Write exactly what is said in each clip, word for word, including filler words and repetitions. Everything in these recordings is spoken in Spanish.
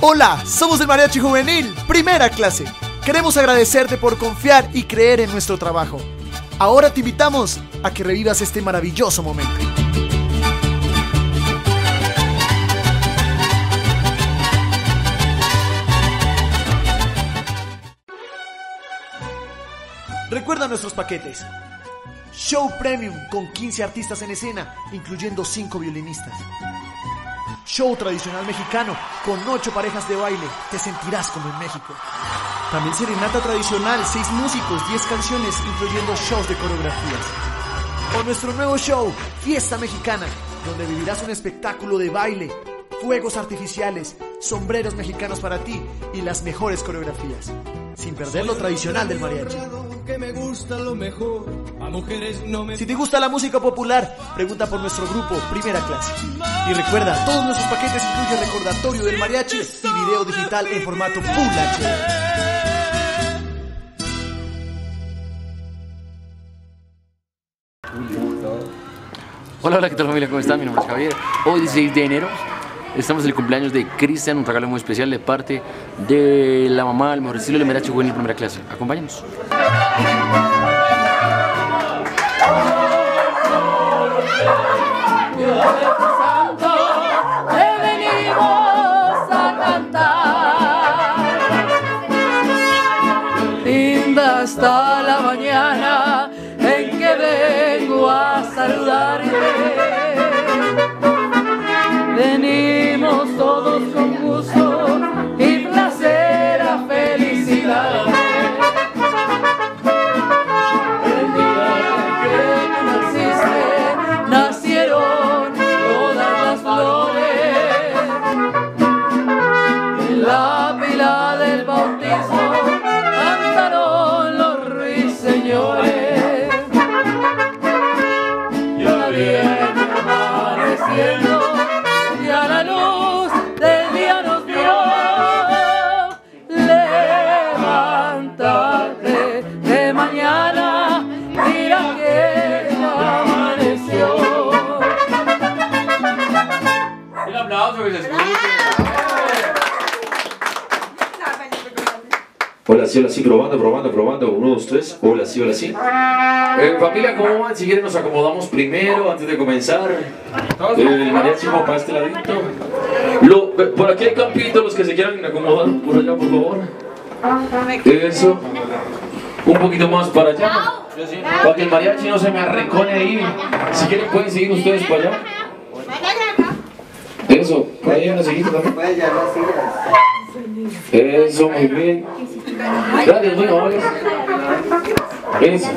Hola, somos el Mariachi Juvenil, primera clase. Queremos agradecerte por confiar y creer en nuestro trabajo. Ahora te invitamos a que revivas este maravilloso momento. Recuerda nuestros paquetes. Show Premium con quince artistas en escena, incluyendo cinco violinistas. Show tradicional mexicano con ocho parejas de baile, te sentirás como en México. También serenata tradicional, seis músicos, diez canciones, incluyendo shows de coreografías. O nuestro nuevo show, Fiesta Mexicana, donde vivirás un espectáculo de baile, fuegos artificiales, sombreros mexicanos para ti y las mejores coreografías, sin perder lo tradicional del mariachi. Que me gusta lo mejor, a mujeres no me... Si te gusta la música popular, pregunta por nuestro grupo Primera Clase. Y recuerda, todos nuestros paquetes incluyen recordatorio del mariachi y video digital en formato Full H D. Hola, hola, ¿qué tal familia? ¿Cómo están? Mi nombre es Javier. Hoy dieciséis de enero estamos en el cumpleaños de Cristian, un regalo muy especial de parte de la mamá del mejor estilo de Mariachi Juvenil Primera Clase. Acompáñanos. Santo, te venimos a cantar. Linda está la mañana en que vengo a saludarte. Venimos todos con gusto y placer a felicidad. El día que tú naciste, nacieron todas las flores. En la pila del bautismo cantaron los ruiseñores. Ya viene amaneciendo, ya la luz del día nos dio. Levántate de mañana, mira que ya amaneció. El aplauso que se escuche. Hola, sí, hola, sí, probando, probando, probando. Uno, dos, tres. Hola, sí, hola, sí. Eh, familia, ¿cómo van? Si quieren nos acomodamos primero, antes de comenzar. El mariachi va para este ladito. Lo, por aquí hay campito, los que se quieran acomodar por allá, por favor. Eso. Un poquito más para allá. Para que el mariachi no se me arrecone ahí. Si quieren pueden seguir ustedes para allá. Eso, por ahí hay una sillita también. Eso, muy bien. Gracias, bueno, vale. Eso.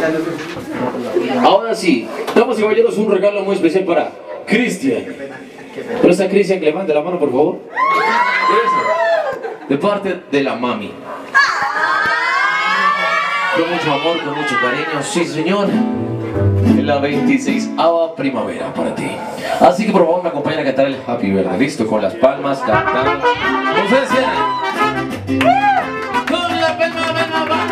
Ahora sí, damas y caballeros, un regalo muy especial para Cristian. Pero está Cristian, que levante la mano, por favor. Eso. De parte de la mami. Con mucho amor, con mucho cariño, sí señor. En la veintiseisava primavera para ti. Así que por favor me acompañan a cantar el Happy Birthday. Listo, con las palmas cantando. Ustedes cierren. Con la palma, palma, palma.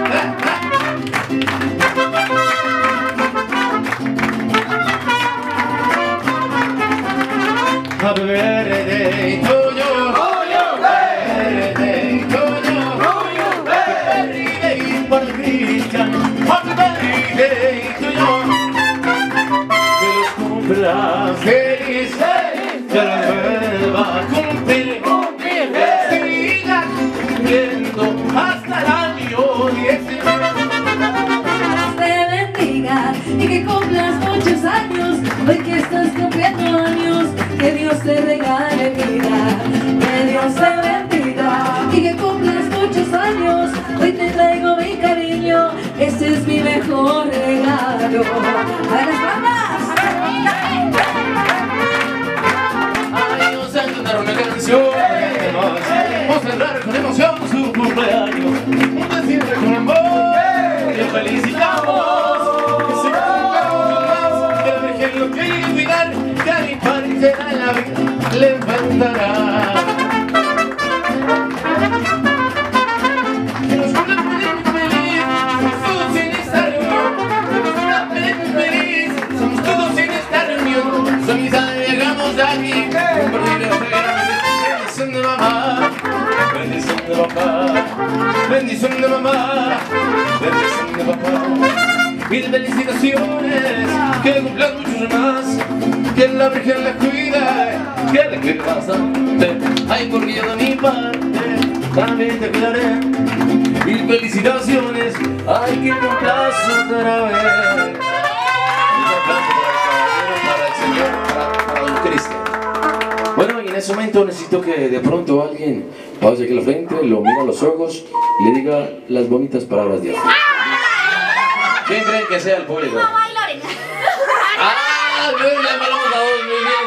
Happy birthday to you. Birthday to you. Birthday for Cristian. Happy birthday to you. Que los cumpla feliz, que los vuelva a cumplir, que siga cumpliendo hasta el año diecinueve. Te bendiga y que cumplas muchos años, hoy que estás cumpliendo años, que Dios te regale vida, que Dios te bendiga y que cumplas muchos años, hoy te traigo mi cariño, ese es mi mejor regalo. ¡A las palmas! Ay, vamos a cantar una canción, vamos a celebrar con emoción su cumpleaños, un decirle con amor, que felicitamos, que se cumpla mucho más, que la Virgen lo quiere cuidar, que a mi padre será en la vida, le encantará. Que nos cumpla feliz, feliz, su aniversario, que nos cumpla feliz, feliz, Mil felicitaciones, que cumplan muchos más, que la Virgen la cuide, que le cuide bastante. Ay, porque yo de mi parte también te cuidaré. Mil felicitaciones, ay, que cumplas otra vez. Un aplauso para el caballero, para el señor, para, para don Cristian. Bueno, y en ese momento necesito que de pronto alguien pause aquí la frente, lo mire a los ojos y le diga las bonitas palabras de amor. ¿Quién creen que sea el público? No, ay, Lorena. ¡Ah! Bien, le hablamos a vos, muy bien.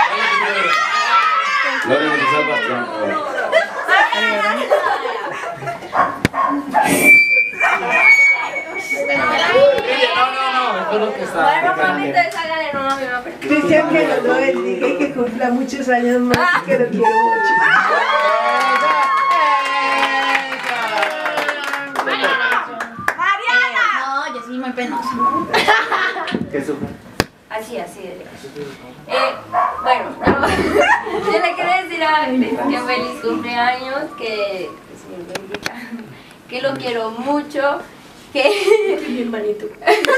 Lorena, te salvas. Bueno, mami, entonces hágale no a mi mamá. Cristian, que Dios lo bendiga y que cumpla muchos años más, que lo quiero mucho. No, yo soy muy penosa. ¿Qué sufre? Así, así de lejos. Eh, bueno, no, yo le quiero decir a Cristian que feliz cumpleaños, que, que se me bendiga, que lo quiero mucho, que Mi hermanito.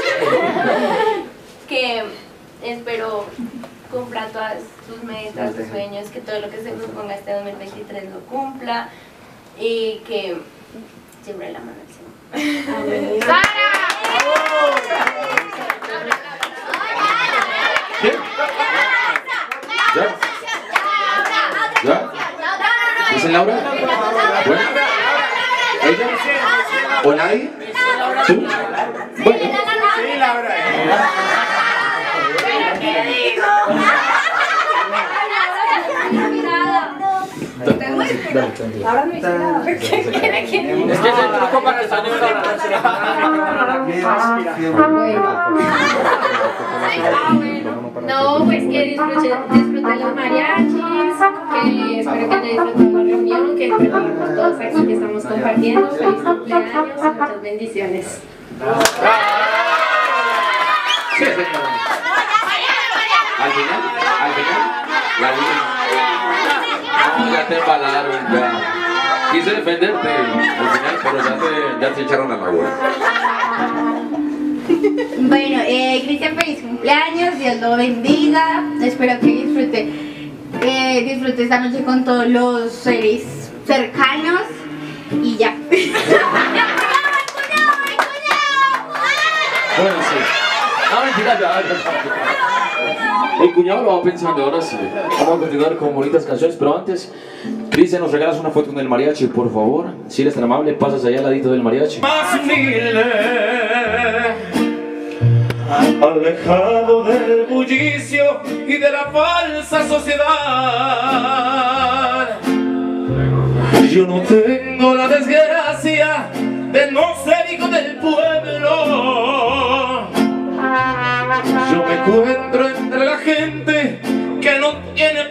que espero cumpla todas sus metas, sus sueños, que todo lo que se proponga este dos mil veintitrés lo cumpla y que siempre la mano al Señor. Amén. ¿Quién? ¿Ya? ¿Ya? ¿Dicen Laura? ¿Bueno? ¿Ella? ¿O nadie? ¿Tú? Bueno. Sí, Laura. Ahora no hice nada. Es que es el truco para que salió No, pues que disfrute, disfrute los mariachis, que espero que haya disfrutado la reunión, que perdimos todos aquí que estamos compartiendo. Feliz cumpleaños, muchas bendiciones. Sí, señor. Al final, al final, la vida. No, ya te embalaron, ya. Quise defenderte al final, pero ya te, ya te echaron a la bola. Bueno, eh, Cristian, feliz cumpleaños, Dios lo bendiga. Espero que disfrute, eh, disfrute esta noche con todos los seres cercanos y ya. Bueno, sí. No, mentira, ya, ya, ya. El cuñado lo va pensando, ahora sí. Vamos a continuar con bonitas canciones, pero antes, Cristian, ¿nos regalas una foto con el mariachi, por favor? Si eres tan amable, pasas allá al ladito del mariachi. Más humilde, alejado del bullicio y de la falsa sociedad. Yo no tengo la desgracia de no ser hijo del pueblo. Yo me encuentro entre la gente que no tiene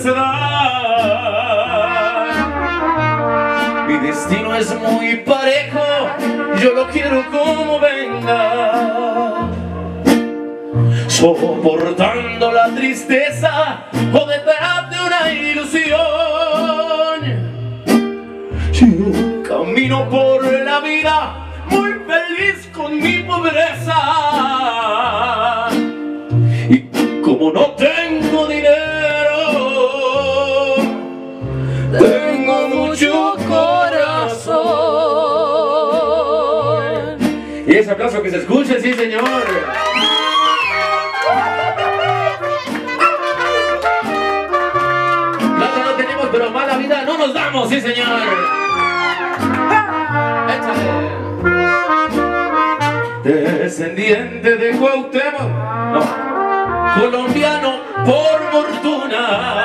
falsedad. Mi destino es muy parejo, yo lo quiero como venga. Soportando la tristeza o detrás de una ilusión. Yo camino por la vida muy feliz con mi pobreza. Y como no tengo dinero, tengo mucho corazón. Y ese aplauso que se escuche, sí señor. Plata no tenemos, pero mala vida no nos damos, sí señor. Échale. Descendiente de Cuauhtémoc, no, colombiano por fortuna,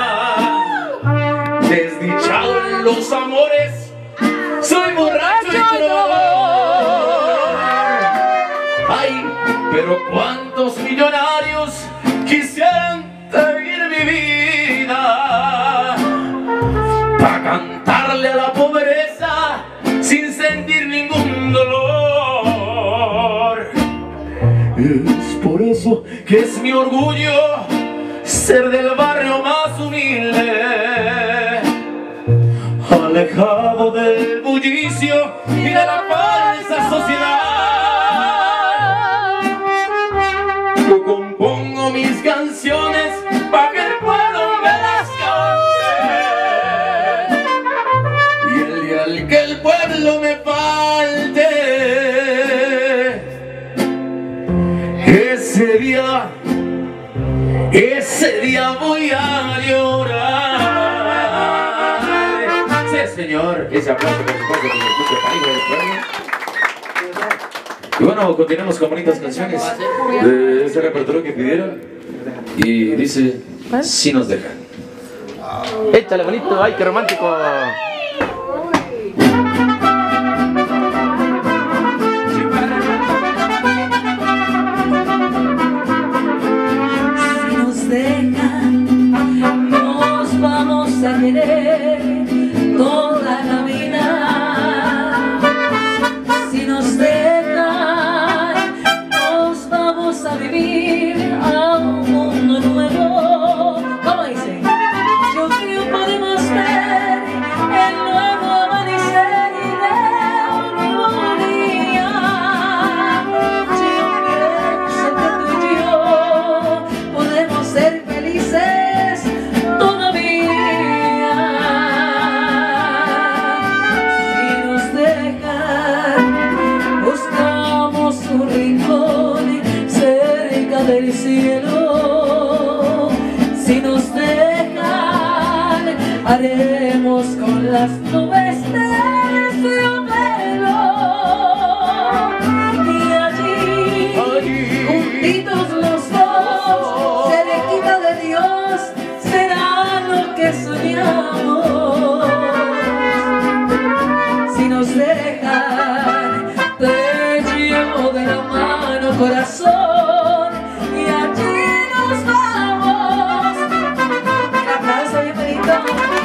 desdichado en los amores, soy borracho y trovador. Ay, pero cuántos millonarios quisieran seguir mi vida para cantarle a la pobreza sin sentir ningún dolor. Es por eso que es mi orgullo ser del barrio más humilde, alejado del bullicio y de la falsa sociedad. ese día, ese día voy a llorar. Sí, señor, ese aplauso por supuesto que nos escucha Pareja del Pueblo. Y bueno, continuamos con bonitas canciones de ese repertorio que pidieron. Y dice, si nos dejan. Échale bonito, ay, qué romántico. Si nos dejan, nos vamos a querer toda la vida. Si nos dejan, nos vamos a vivir a un mundo nuevo. ¿Cómo dice? Yo creo podemos ver el nuevo amanecer de un nuevo día. Yo pienso que tú y yo podemos ser felices todavía. Si nos dejan, buscamos un rincón cerca del cielo. Si nos dejan, haremos con las nubes terciopelo. Y allí, juntitos los dos, cerquita de Dios, será lo que soñamos. Si nos dejan, te llevo de la mano, corazón, y allí nos vamos. Un aplauso bien bonito.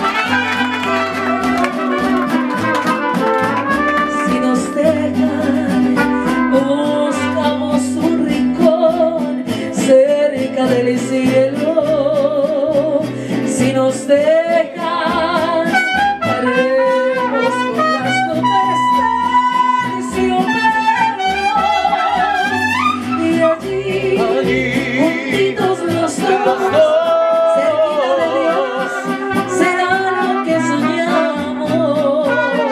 Si nos dejan, buscamos un rincón cerca del cielo. Si nos dejan, haremos con las nubes terciopelo. Y allí, juntitos los dos, cerquita de Dios, será lo que soñamos.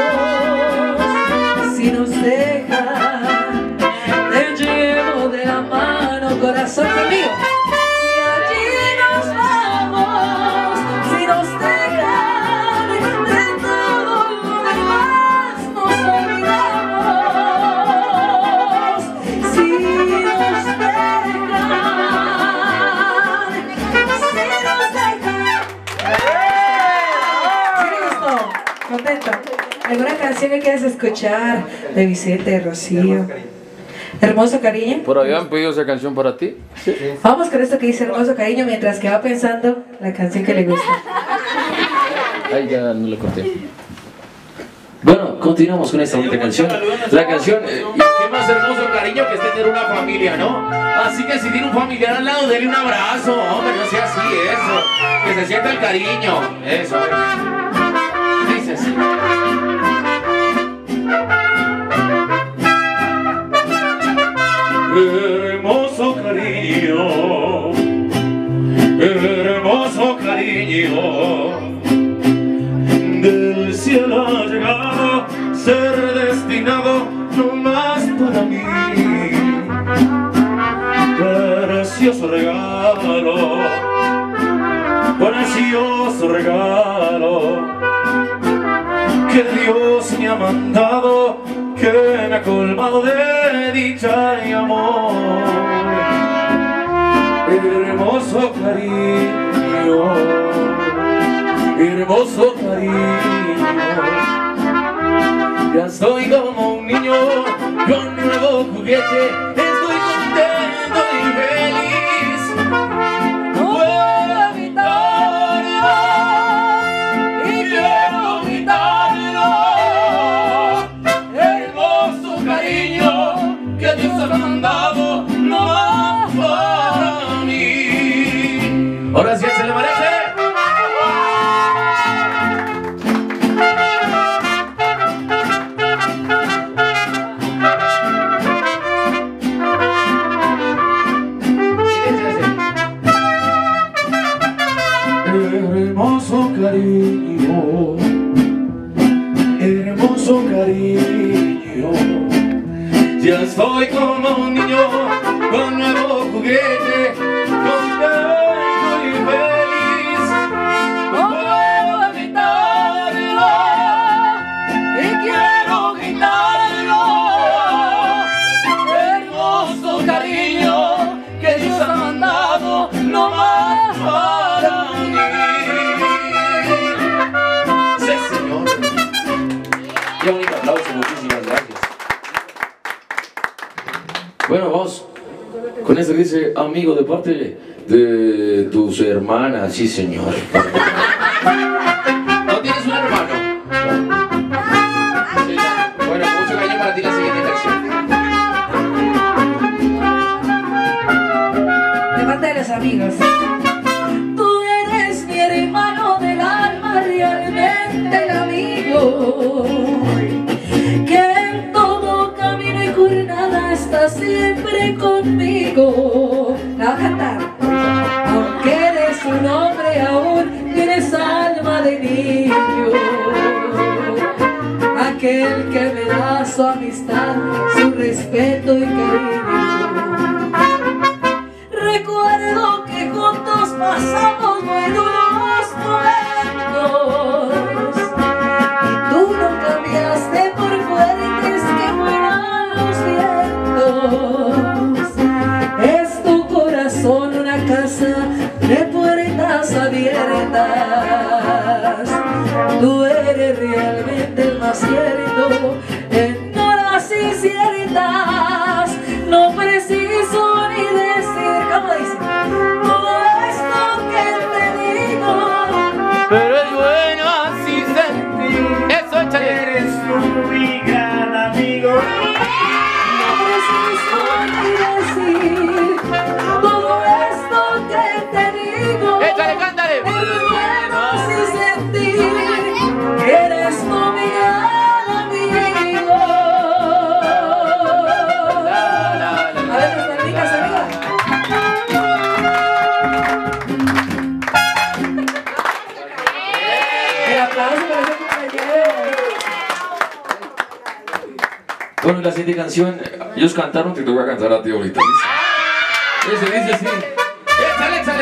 Si nos dejan, te llevo de la mano, corazón conmigo. Y allí nos vamos. Si nos dejan, de todo lo demás nos olvidamos. Si nos dejan, si nos dejan. ¿Sí le gustó? ¿Contento? ¿Alguna canción que quieras escuchar de Vicente, de Rocío? Hermoso cariño. Por ahí han pedido esa canción para ti. Sí. Vamos con esto que dice Hermoso cariño mientras que va pensando la canción que le gusta. Ay, ya no le conté. Bueno, continuamos con esta bonita canción. La canción, eh, y qué más hermoso cariño que es tener una familia, ¿no? Así que si tiene un familiar al lado, dele un abrazo, hombre, no sea así, eso. Que se sienta el cariño, eso. Dice así. Hermoso cariño, hermoso cariño, del cielo ha llegado ser destinado no más para mí. Precioso regalo, precioso regalo que Dios me ha mandado, que me ha colmado de dicha y amor. Hermoso cariño, hermoso cariño, ya estoy como un niño con un nuevo juguete, estoy contento y feliz. No puedo evitarlo y quiero gritarlo. Hermoso cariño que Dios ha mandado no más para mí. Ahora sí se le merece. Hermoso cariño, hermoso cariño, ya estoy como un niño con nuevo juguete, contento y feliz. No puedo evitarlo y quiero gritarlo. Hermoso cariño que Dios ha mandado, no más para mí. Sí, señor. Qué bonito aplauso, muchísimas gracias. Bueno, vamos con esto que dice, amigo, de parte de tus hermanas, sí, señor. ¿No tienes un hermano? Sí. Bueno, mucho cariño para ti la siguiente versión. De parte de los amigos. Tú eres mi hermano del alma, realmente el amigo, que en todo camino y jornada está siempre conmigo. La va a cantar. Aunque eres un hombre, aún tienes alma de niño. Aquel que me da su amistad, su respeto y cariño. Recuerdo que juntos pasamos muy duros momentos y tú no cambiaste por fuertes que fueran los vientos. Es tu corazón una casa de puertas abiertas. Tú eres realmente el más cierto en horas inciertas. No preciso ni decir, ¿cómo dice? Todo esto que te digo, pero es bueno así sentir. Eso, échale. Eres tú mi gran amigo. no preciso ni decir. Todo esto que te digo, Échale, cántale. es bueno así sentir. Eres tú mi gran amigo. La, la, la. A ver, las palmitas arriba. El aplauso para ese compañero. Bueno, la siguiente canción, ellos cantaron, te voy a cantar a ti ahorita. Dice, dice, dice así. ¡Échale, échale!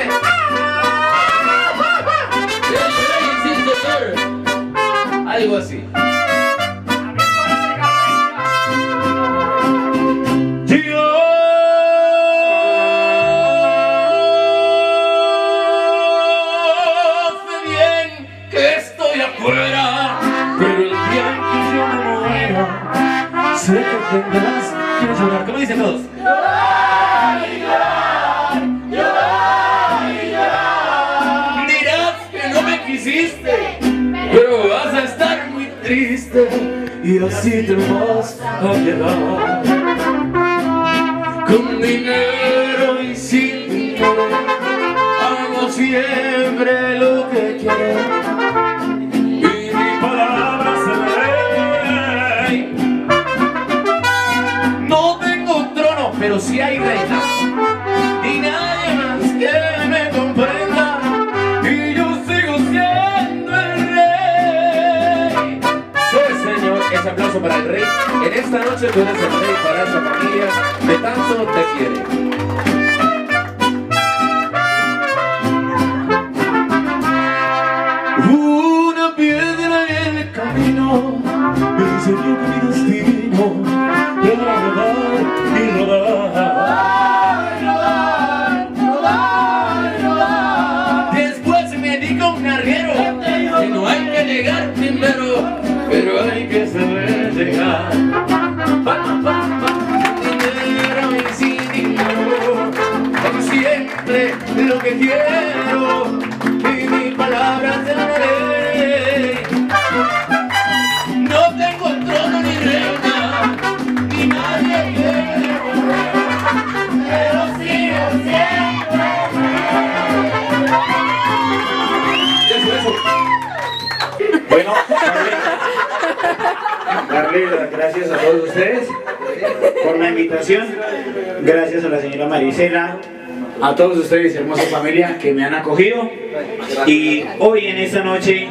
Sí, sí, señor. Algo así. Yo sé bien que estoy afuera, pero el día en que yo me muera, sé que tendrás que llorar. ¿Cómo dicen todos? Dirás que no me quisiste, pero vas a estar muy triste y así te vas a quedar con dinero y sin dinero. Hago siempre lo que quiero y mi palabra se ley. No tengo un trono, pero sí hay reinas y nadie más que me comprenda, y yo sigo siendo el rey. Sí, señor, ese aplauso para el rey. En esta noche tú eres el rey para esa familia que tanto te quiere. Una piedra en el camino me enseñó que mi destino era rodar y rodar, rodar, rodar, rodar. Después me dijo un arriero que no hay que llegar primero, pero hay que saber llegar. Pa, pa, pa, dinero y sin dinero, como siempre lo que quiero, y mi palabra es la ley. No tengo el trono ni reina, ni nadie quiere volver, pero sigo siempre. Eso, eso. Bueno, darle las gracias a todos ustedes por la invitación. Gracias a la señora Marisela, a todos ustedes, hermosa familia, que me han acogido. Y hoy en esta noche,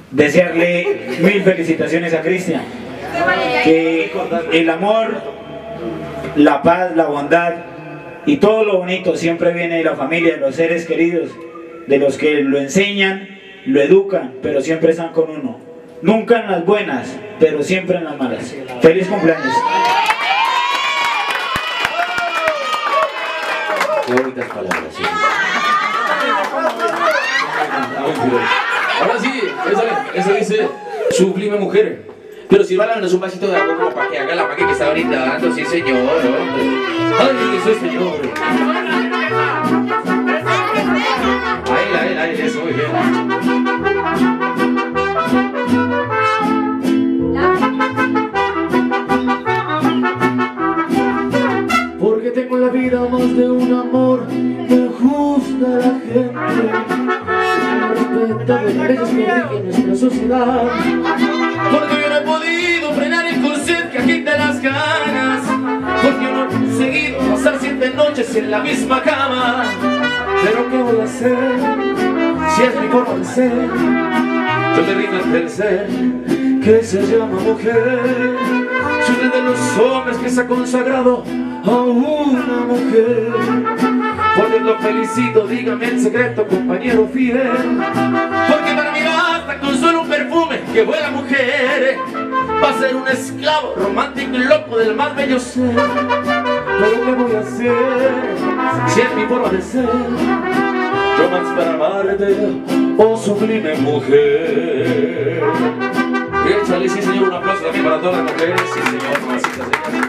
desearle mil felicitaciones a Cristian. Que el amor la paz, la bondad y todo lo bonito siempre viene de la familia, de los seres queridos, de los que lo enseñan, lo educan, pero siempre están con uno. Nunca en las buenas, pero siempre en las malas. ¡Feliz cumpleaños! Qué bonitas palabras, sí. Ahora sí, eso, eso dice sublime mujer. Pero si va a darnos un vasito de agua como para que haga la magia que está brindando, sí señor, hombre. Ay, eso es señor. Ahí, ahí, ahí, eso, muy bien. Porque tengo en la vida más de un amor que gusta a la gente. Respetable las leyes que rigen nuestra sociedad. Porque yo no he podido frenar el corset que agita las ganas. Porque yo no he conseguido pasar siete noches en la misma cama. Pero ¿qué voy a hacer si es mi forma de ser? Yo me rindo ante el ser que se llama mujer. Soy uno de los hombres que se ha consagrado a una mujer. Por Dios lo felicito, dígame el secreto, compañero fiel. Porque para mí basta con solo un perfume que huele a mujer. Va a ser un esclavo romántico y loco del más bello ser. Pero ¿qué voy a hacer si es mi forma de ser? Yo más para amarte, oh sublime mujer. Échale, sí señor, un aplauso también para todas las mujeres. Sí señor, mamacitas, señor.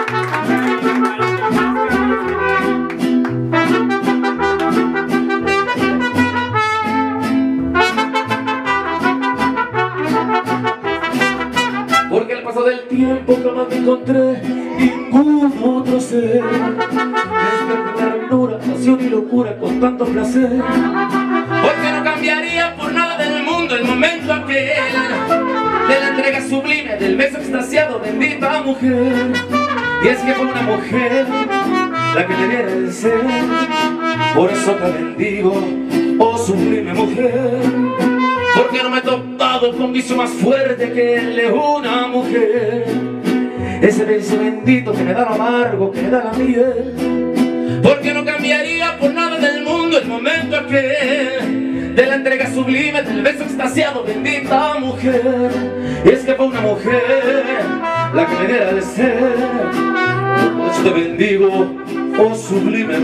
Porque al paso del tiempo jamás me encontré ningún otro ser que la ternura, pasión y locura con tanto placer. Porque no cambiaría por nada del mundo el momento aquel de la entrega sublime, del beso extasiado, bendita mujer. Y es que fue una mujer la que me diera el ser. Por eso te bendigo, oh sublime mujer. Porque no me he topado con vicio más fuerte que el de una mujer. Ese beso bendito que me da lo amargo, que me da la miel. Porque no cambiaría por nada del mundo el momento aquel de la entrega sublime, del beso extasiado, bendita mujer. Y es que fue una mujer la que me diera el ser. Por eso te bendigo, oh sublime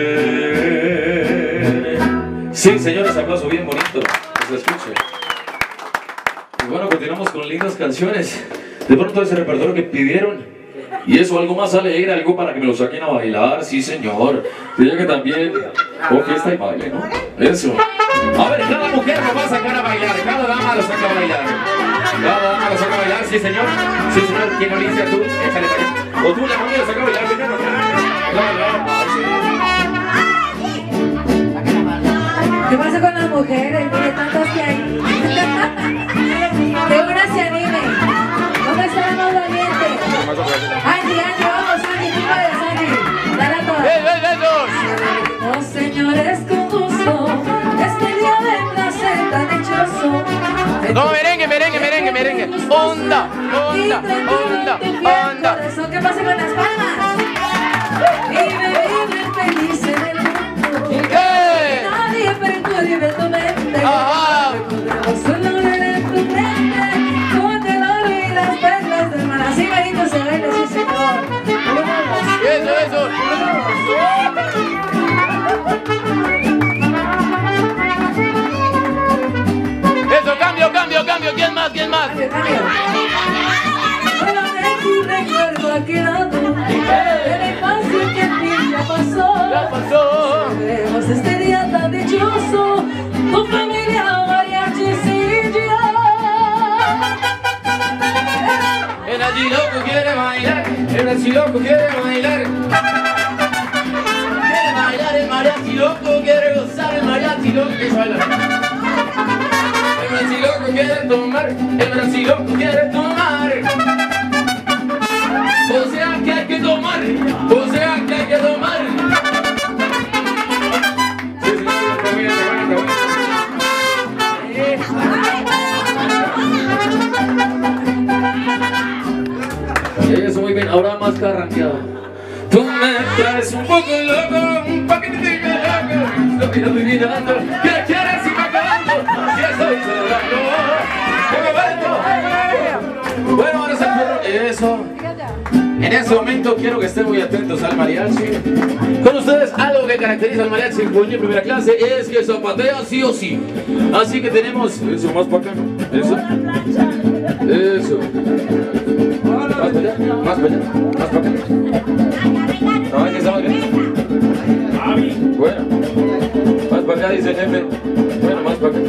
mujer. Sí, señores, aplauso bien bonito, que se escuche. Y bueno, continuamos con lindas canciones. De pronto ese repertorio que pidieron, y eso, algo más alegre, algo para que me lo saquen a bailar, sí señor. Diría que también, oh, fiesta y baile, ¿no? Eso. A ver, cada mujer lo va a sacar a bailar, cada dama lo saca a bailar. Cada dama lo saca a bailar, sí señor. Sí señor, ¿quién lo dice? Tú, échale para allá. O tú, la mami, lo saca a bailar primero. Claro, claro, sí. ¿Qué pasa con las mujeres? Mire, tantas que hay. Que una se anime. ¿Dónde está el más valiente? Angie, Angie, vamos, Angie, tú puedes, Angie. Dale a todas. ¡Eh, eh, esos! No, señores, con gusto. Este día de placer tan dichoso. No, merengue, merengue, merengue, merengue. Onda, onda, onda, onda. ¿Qué pasa con las palmas? Y me vive feliz en el mundo. ¿Qué? Nadie perturbe tu mente. Ajá. Recordemos solo en tu mente. Con el oro y las perlas del mar. Así bonito se baila, sí señor. Eso, eso. Eso, cambio, cambio, cambio. ¿Quién más? ¿Quién más? Cambio, cambio. Bueno, de aquí recuerdo aquel lado. El espacio que en fin ya pasó. Ya pasó. Celebremos este día tan dichoso. Tu familia, mariachis y yo. El allí loco quiere bailar, el allí loco quiere bailar. Quiere bailar el mariachi loco, quiere gozar el mariachi loco que bailar. El mariachi loco quiere tomar, el mariachi loco quiere tomar. O sea que hay que tomar, o sea que hay que tomar. Eso, muy bien. Ahora va más carranqueado. Tú me traes un poco loco, un paquetito de loco. Estoy adivinando que quieres y me acabando. Y estoy celebrando. Bueno, ahora se ocurre eso. En este momento quiero que estén muy atentos al mariachi. Con ustedes, algo que caracteriza al mariachi en juvenil primera clase es que zapatea sí o sí. Así que tenemos eso, más para acá, eso, eso, más para allá, más para allá, más para acá. No, es que está más bien. Bueno, más para acá dice el jefe. Bueno, más para acá.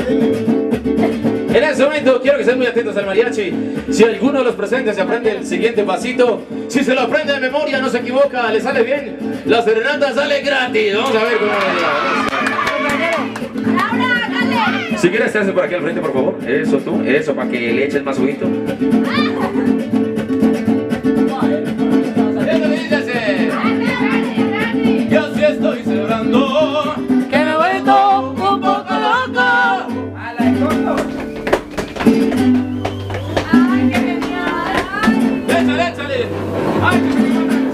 En este momento quiero que estén muy atentos al mariachi. Si alguno de los presentes se aprende el siguiente pasito, si se lo aprende de memoria, no se equivoca, le sale bien, la serenata sale gratis. Vamos a ver cómo va. Si quieres, te haces por aquí al frente, por favor. Eso tú, eso, para que le eches más ojito. Yo sí estoy celebrando que me he vuelto un poco loco. A la coco. Ay, qué genial. Échale, échale. Ay,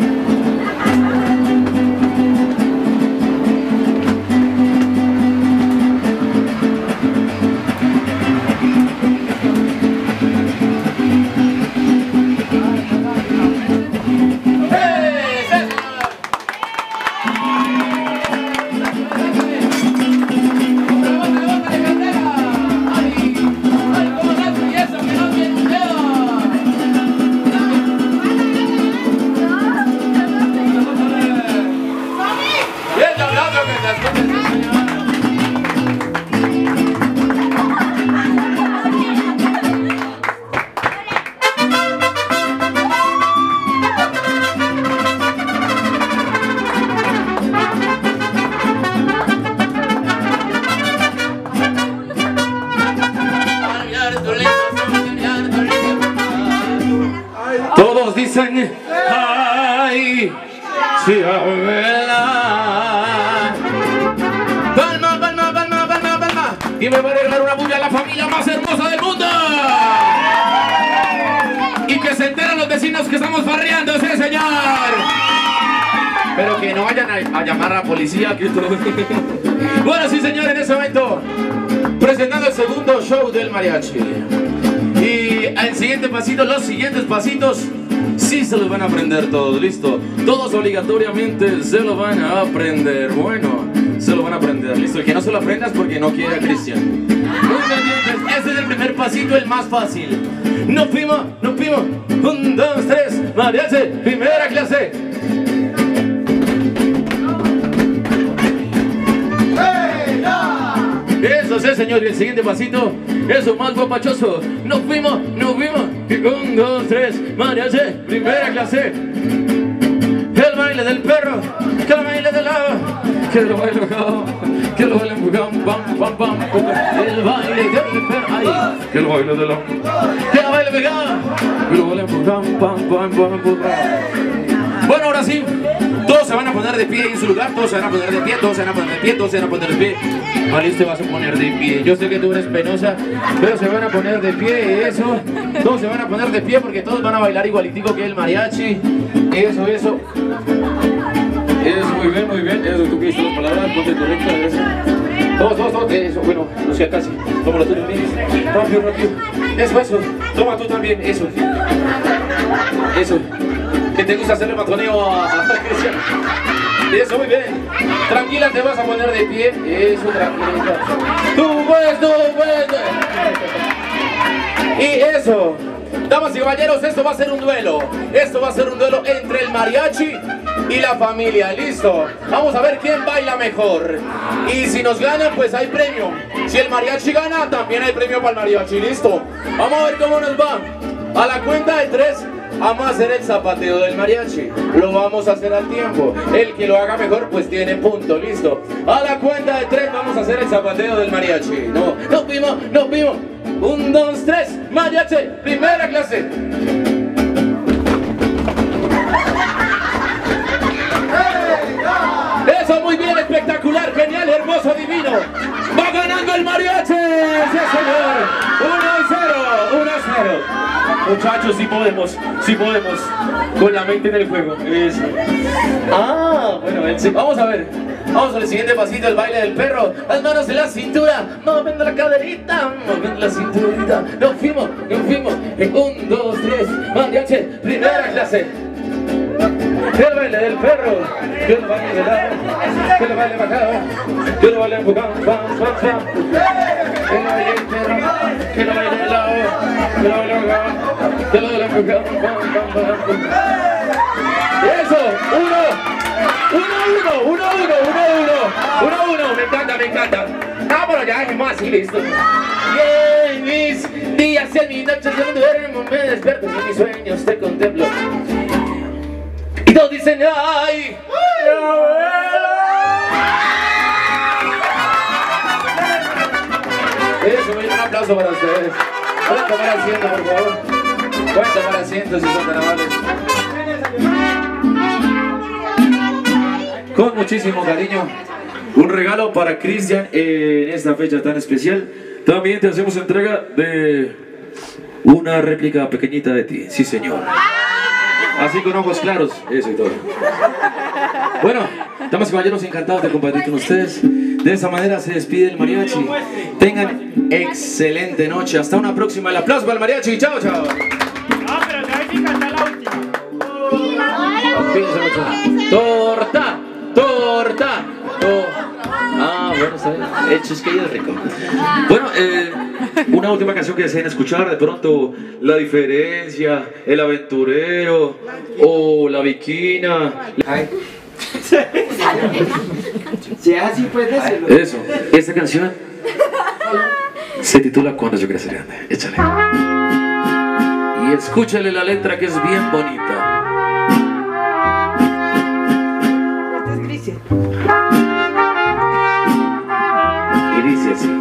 todos dicen, ay, sí, abuela. Palma, palma, palma, palma, palma. Y me va a regalar una bulla a la familia más hermosa del mundo. Y que se enteren los vecinos que estamos farreando, ¡sí, señor! Pero que no vayan a, a llamar a la policía. Que esto... Bueno, sí, señor, en ese momento, presentando el segundo show del mariachi. Y al siguiente pasito, los siguientes pasitos, sí se los van a aprender todos, listo. Todos obligatoriamente se lo van a aprender. Bueno, se lo van a aprender, listo. El que no se lo aprenda es porque no quiere a Cristian. Muy pendientes, este es el primer pasito, el más fácil. Nos fuimos, nos fuimos. Un, dos, tres, mariachi, primera clase. Eso sí, señor, y el siguiente pasito, eso más guapachoso. Nos fuimos, nos fuimos. Y un, dos, tres, mariachi, primera clase. El baile del perro, que el baile del lado, que lo baile pegado, que lo baile pam, pam, pam, pam. El baile del perro, ay, que lo baile del lado, que lo baile pegado, que lo baile pam, pam, pam, pam, pam. Bueno, ahora sí, todos se van a poner de pie en su lugar, todos se van a poner de pie, todos se van a poner de pie, todos se van a poner de pie. Alice, te vas a poner de pie. Yo sé que tú eres penosa, pero se van a poner de pie, eso. Todos se van a poner de pie porque todos van a bailar igualitico que el mariachi. Eso, eso. Eso, muy bien, muy bien. Eso, tú que dices las palabras, ponte correcta, eso. Todos, todos, todos. Eso, bueno, no sea casi. Tómalo tú también. Rápido, rápido. Eso, eso. Toma tú también, eso. Eso. Que te gusta hacerle matoneo a, a Cristian. Eso, muy bien. Tranquila, te vas a poner de pie. Eso, tranquila. Tú puedes, tú puedes. Y eso. Damas y caballeros, esto va a ser un duelo. Esto va a ser un duelo entre el mariachi y la familia. Listo. Vamos a ver quién baila mejor. Y si nos ganan, pues hay premio. Si el mariachi gana, también hay premio para el mariachi. Listo. Vamos a ver cómo nos va. A la cuenta de tres. Vamos a hacer el zapateo del mariachi. Lo vamos a hacer al tiempo. El que lo haga mejor pues tiene punto, listo. A la cuenta de tres vamos a hacer el zapateo del mariachi. No, nos vimos, nos vimos. Un, dos, tres, mariachi, primera clase. Eso, muy bien, espectacular, genial, hermoso, divino. Va ganando el mariachi. Sí, señor. uno a cero, uno a cero. Muchachos, sí podemos, sí podemos. con la mente en el juego. Eso. Ah, bueno, sí. Vamos a ver. Vamos al siguiente pasito, el baile del perro. Las manos en la cintura, moviendo la caderita, moviendo la cinturita. Nos fuimos, nos fuimos. En un, dos, tres, mariachi, primera clase. El baile del perro, que el baile de lado, que el baile bajado, que el baile enfocado, pam, pam, pam. Que el baile del perro, que el baile de lado, que el baile bajado, que el baile enfocado, pam, pam, pam. Eso, uno, uno, uno, uno, uno, uno, uno, uno, uno, me encanta, me encanta. Vámonos ya, dejemos así, listo. Y en mis días y en mis noches yo duermo, me despierto y en mis sueños te contemplo. Y todos dicen, ¡ay! Eso, me dio un aplauso para ustedes. Pueden tomar asiento, por favor. Pueden tomar asiento si son tan amables. Con muchísimo cariño, un regalo para Cristian en esta fecha tan especial. También te hacemos entrega de una réplica pequeñita de ti, sí señor. Así con ojos claros, eso y todo. Bueno, damas y caballeros, encantados de compartir con ustedes. De esa manera se despide el mariachi. Tengan excelente noche. Hasta una próxima. El aplauso para el mariachi. Chao, chao. No, pero te hay que cantar la última. Fíjense mucho. Torta, torta, torta. Ah, bueno, está bien. El chusquillo es rico. Bueno, eh, una última canción que deseen escuchar, de pronto, La Diferencia, El Aventurero, o La Viquina. Si es así, pues decirlo. Eso, esta canción se titula Cuando yo creceré grande. Échale. Y escúchale la letra que es bien bonita. Y dice así.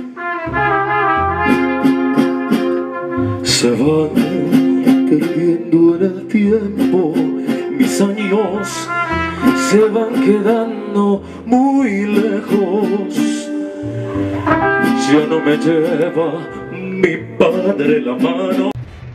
Se van perdiendo en el tiempo, mis años se van quedando muy lejos. Ya no me lleva mi padre la mano.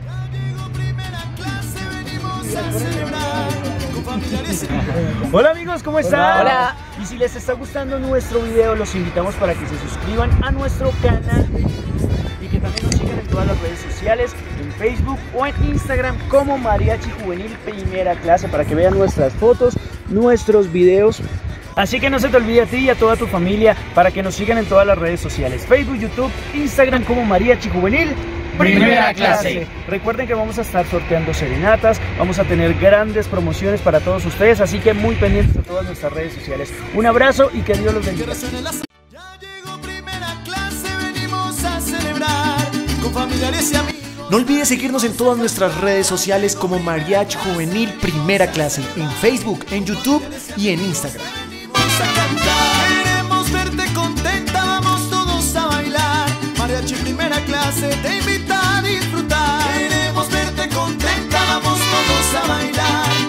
Hola amigos, ¿cómo están? Hola. Y si les está gustando nuestro video, los invitamos para que se suscriban a nuestro canal y que también nos sigan en todas las redes sociales, en Facebook o en Instagram como Mariachi Juvenil Primera Clase, para que vean nuestras fotos, nuestros videos. Así que no se te olvide a ti y a toda tu familia para que nos sigan en todas las redes sociales, Facebook, YouTube, Instagram como Mariachi Juvenil Primera Clase. Recuerden que vamos a estar sorteando serenatas, vamos a tener grandes promociones para todos ustedes, así que muy pendientes de todas nuestras redes sociales. Un abrazo y que Dios los bendiga. Ya llegó Primera Clase, venimos a celebrar con familiares y amigos. No olvides seguirnos en todas nuestras redes sociales como Mariachi Juvenil Primera Clase, en Facebook, en YouTube y en Instagram. Queremos verte contenta, vamos todos a bailar. Mariachi Primera Clase te invita a disfrutar. Queremos verte contenta, vamos todos a bailar.